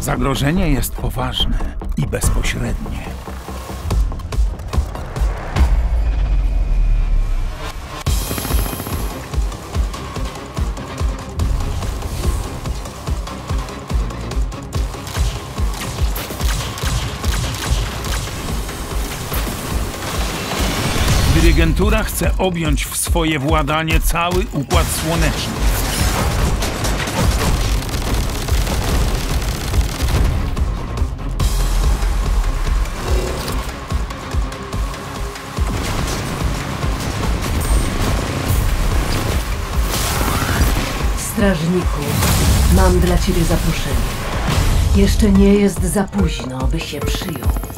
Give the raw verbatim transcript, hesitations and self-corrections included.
Zagrożenie jest poważne i bezpośrednie. Dyrygentura chce objąć w swoje władanie cały Układ Słoneczny. Strażniku, mam dla ciebie zaproszenie. Jeszcze nie jest za późno, by się przyjął.